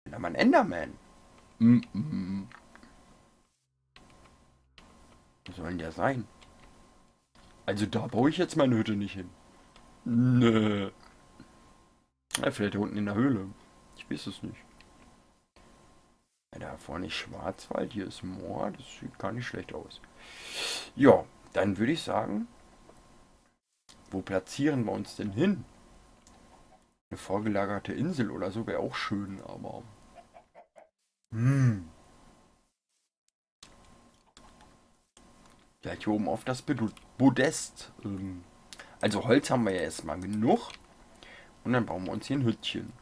Na, mein Enderman. Mm -mm. Was soll denn der sein? Also da baue ich jetzt meine Hütte nicht hin. Nö. Ja, vielleicht da unten in der Höhle. Ich weiß es nicht. Ja, da vorne ist Schwarzwald, hier ist Moor. Das sieht gar nicht schlecht aus. Ja, dann würde ich sagen, wo platzieren wir uns denn hin? Eine vorgelagerte Insel oder so wäre auch schön, aber... Hm. Vielleicht hier oben auf das Podest. Also Holz haben wir ja erstmal genug. Und dann bauen wir uns hier ein Hüttchen.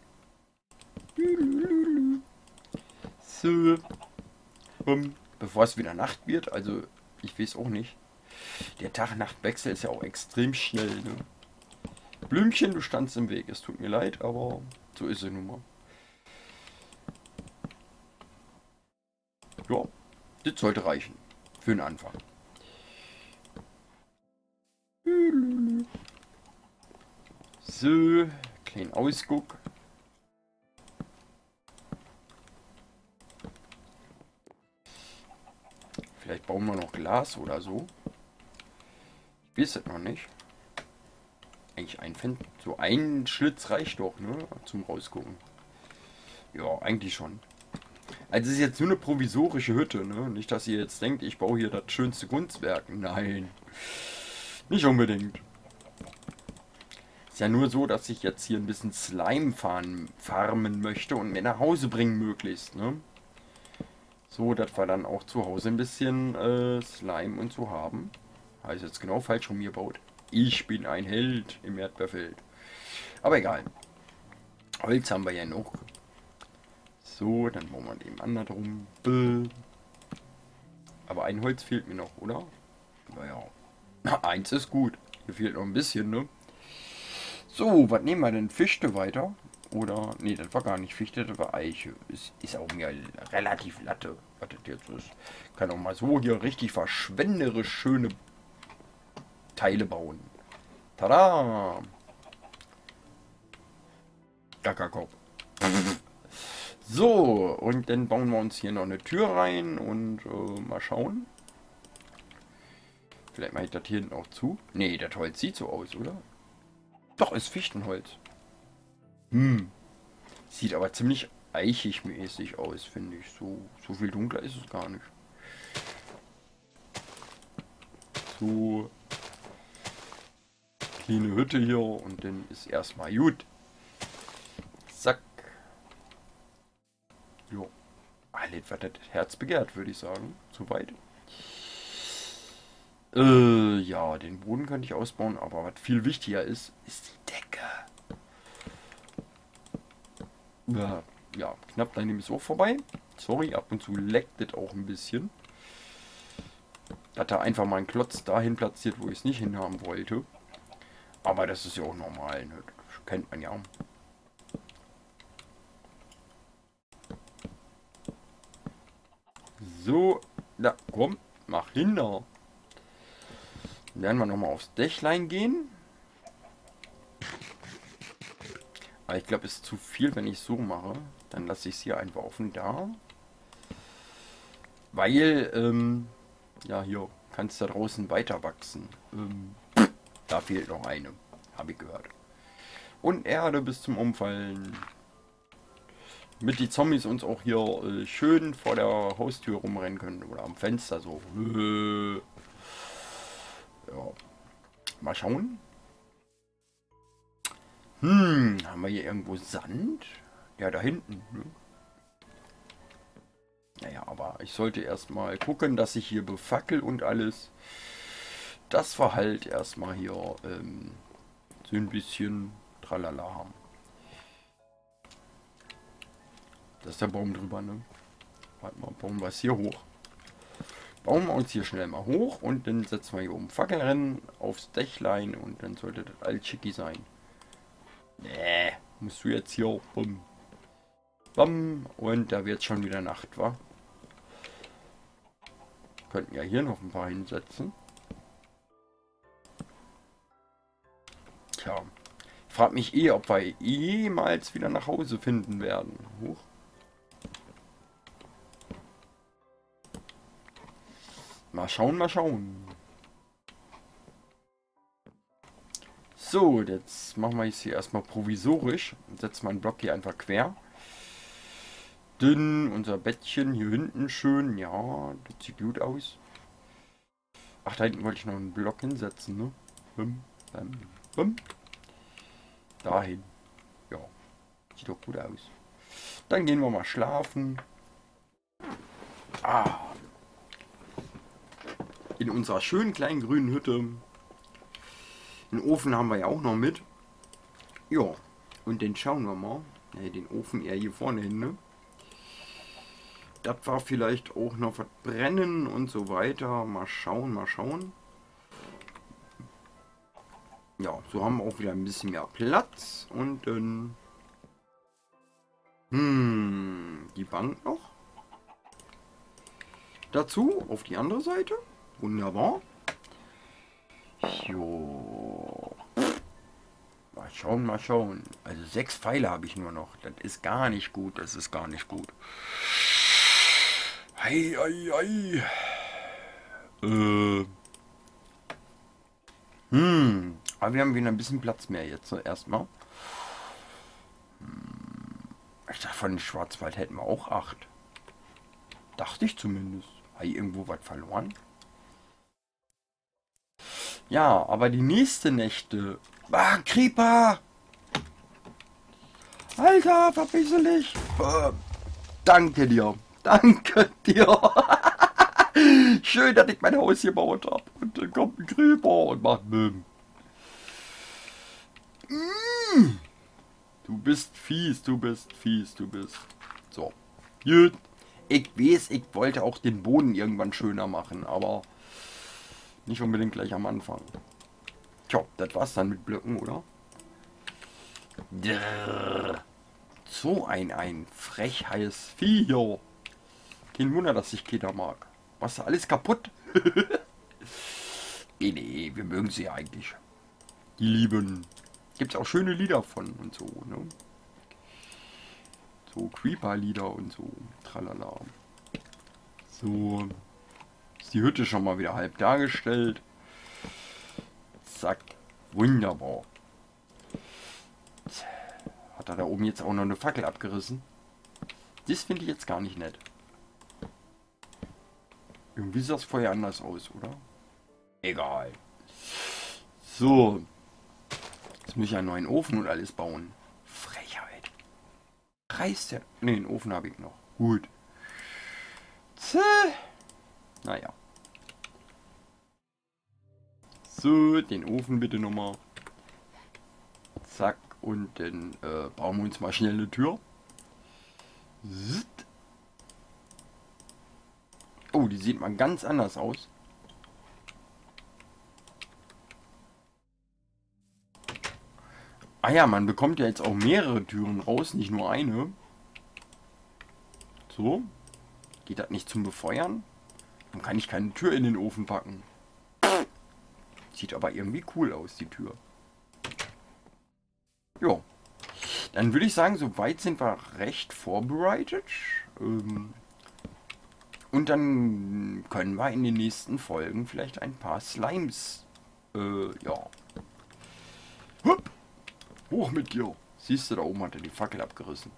So. Bevor es wieder Nacht wird, also ich weiß auch nicht. Der Tag-Nacht-Wechsel ist ja auch extrem schnell, ne? Blümchen, du standst im Weg. Es tut mir leid, aber so ist es nun mal. Ja, das sollte reichen. Für den Anfang. So, kleinen Ausguck. Vielleicht bauen wir noch Glas oder so. Ich weiß es noch nicht. Eigentlich so ein Schlitz reicht doch, ne? Zum Rausgucken. Ja, eigentlich schon. Also es ist jetzt nur eine provisorische Hütte, ne? Nicht, dass ihr jetzt denkt, ich baue hier das schönste Kunstwerk. Nein. Nicht unbedingt. Ist ja nur so, dass ich jetzt hier ein bisschen Slime farmen möchte und mir nach Hause bringen möglichst, ne? So, dass wir dann auch zu Hause ein bisschen Slime und so haben. Habe ich jetzt genau falsch rum gebaut. Ich bin ein Held im Erdbeerfeld. Aber egal. Holz haben wir ja noch. So, dann bauen wir dem anderen drum. Aber ein Holz fehlt mir noch, oder? Naja. Na, eins ist gut. Hier fehlt noch ein bisschen, ne? So, was nehmen wir denn? Fichte weiter? Oder, nee, das war gar nicht Fichte, das war Eiche. Ist auch mir relativ Latte, was das jetzt ist. Kann auch mal so hier richtig verschwenderisch schöne Teile bauen. Tada! Kakaokop. So, und dann bauen wir uns hier noch eine Tür rein und mal schauen. Vielleicht mache ich das hier hinten auch zu. Nee, das Holz sieht so aus, oder? Doch, ist Fichtenholz. Sieht aber ziemlich eichig mäßig aus, finde ich. So viel dunkler ist es gar nicht. So. Kleine Hütte hier und dann ist erstmal gut. Zack. Jo. Alles, was das Herz begehrt, würde ich sagen. Soweit. Ja, den Boden könnte ich ausbauen, aber was viel wichtiger ist, ist die Decke. Ja, knapp daneben ist auch vorbei. Sorry, ab und zu leckt es auch ein bisschen. Hat er einfach mal einen Klotz dahin platziert, wo ich es nicht hinhaben wollte. Aber das ist ja auch normal, ne? Das kennt man ja. So, na komm, mach hin da. Dann werden wir nochmal aufs Dächlein gehen. Aber ich glaube, es ist zu viel, wenn ich so mache. Dann lasse ich es hier einfach offen da. Weil, ja, hier kann es da draußen weiter wachsen. Da fehlt noch eine, habe ich gehört. Und Erde bis zum Umfallen. Damit die Zombies uns auch hier schön vor der Haustür rumrennen können. Oder am Fenster so. Ja. Mal schauen. Haben wir hier irgendwo Sand? Ja, da hinten. Ne? Naja, aber ich sollte erstmal gucken, dass ich hier befackel und alles. Das war halt erstmal hier so ein bisschen tralala haben. Da ist der Baum drüber, ne? Warte mal, bauen wir es hier hoch. Bauen wir uns hier schnell mal hoch und dann setzen wir hier oben Fackelrennen aufs Dächlein und dann sollte das alles schicki sein. Nee, musst du jetzt hier bumm. Bam, und da wird schon wieder Nacht, wa? Könnten ja hier noch ein paar hinsetzen. Tja, ich frage mich eh, ob wir jemals wieder nach Hause finden werden. Huch. Mal schauen, mal schauen. So, jetzt machen wir es hier erstmal provisorisch. Setzen wir einen Block hier einfach quer. Dünn, unser Bettchen hier hinten schön. Ja, das sieht gut aus. Ach, da hinten wollte ich noch einen Block hinsetzen, ne? Bum, bum, bum. Dahin. Ja, sieht doch gut aus. Dann gehen wir mal schlafen. Ah. In unserer schönen kleinen grünen Hütte. Den Ofen haben wir ja auch noch mit. Ja, und den schauen wir mal. Ja, den Ofen eher hier vorne hin, ne? Das war vielleicht auch noch was brennen und so weiter. Mal schauen, mal schauen. Ja, so haben wir auch wieder ein bisschen mehr Platz. Und dann... die Bank noch. Dazu auf die andere Seite. Wunderbar. Jo. Mal schauen, mal schauen. Also 6 Pfeile habe ich nur noch. Das ist gar nicht gut. Das ist gar nicht gut. Hei, hei, hei. Aber wir haben wieder ein bisschen Platz mehr jetzt erstmal. Ich dachte, von Schwarzwald hätten wir auch 8. Dachte ich zumindest. Habe ich irgendwo was verloren? Ja, aber die nächste Nächte... Ah, Creeper! Alter, verpisse dich! Danke dir. Danke dir. Schön, dass ich mein Haus gebaut habe. Und dann kommt ein Creeper und macht Müll. Du bist fies, du bist fies, du bist... So. Gut. Ich weiß, ich wollte auch den Boden irgendwann schöner machen, aber... Nicht unbedingt gleich am Anfang. Tja, das war's dann mit Blöcken, oder? Drrr. So ein freches Vieh hier. Kein Wunder, dass sich Keter mag. Was, alles kaputt? Nee, wir mögen sie eigentlich. Die Lieben. Gibt's auch schöne Lieder von und so, ne? So Creeper-Lieder und so. Tralala. So. Ist die Hütte schon mal wieder halb dargestellt. Zack. Wunderbar. Hat er da oben jetzt auch noch eine Fackel abgerissen? Das finde ich jetzt gar nicht nett. Irgendwie sah das vorher anders aus, oder? Egal. So. Jetzt muss ich einen neuen Ofen und alles bauen. Frechheit. Reißt der... Ne, den Ofen habe ich noch. Gut. Naja. So, den Ofen bitte nochmal. Zack. Und dann bauen wir uns mal schnell eine Tür. Zzt. Oh, die sieht mal ganz anders aus. Ah ja, man bekommt ja jetzt auch mehrere Türen raus, nicht nur eine. So. Geht das nicht zum Befeuern? Dann kann ich keine Tür in den Ofen packen. Sieht aber irgendwie cool aus, die Tür. Jo. Dann würde ich sagen, soweit sind wir recht vorbereitet. Und dann können wir in den nächsten Folgen vielleicht ein paar Slimes. Ja. Hup. Hoch mit dir. Siehst du, da oben hat er die Fackel abgerissen.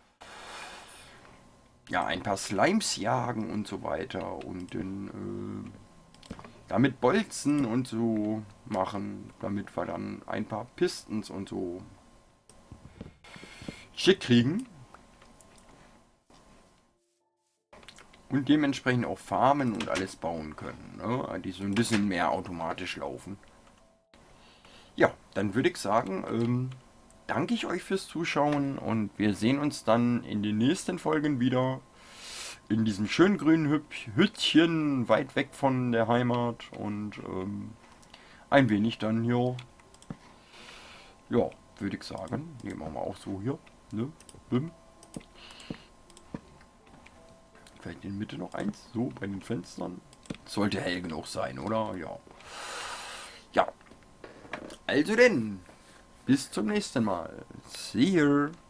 Ja, ein paar Slimes jagen und so weiter. Und dann damit Bolzen und so machen. Damit wir dann ein paar Pistons und so schick kriegen. Und dementsprechend auch farmen und alles bauen können. Ne? Die so ein bisschen mehr automatisch laufen. Ja, dann würde ich sagen, danke ich euch fürs Zuschauen und wir sehen uns dann in den nächsten Folgen wieder. In diesem schönen grünen Hüttchen, weit weg von der Heimat und ein wenig dann hier. Ja, würde ich sagen. Nehmen wir mal auch so hier. Ne? Bim. Vielleicht in der Mitte noch eins, so bei den Fenstern. Sollte hell genug sein, oder? Ja. Ja. Also denn, bis zum nächsten Mal. See you.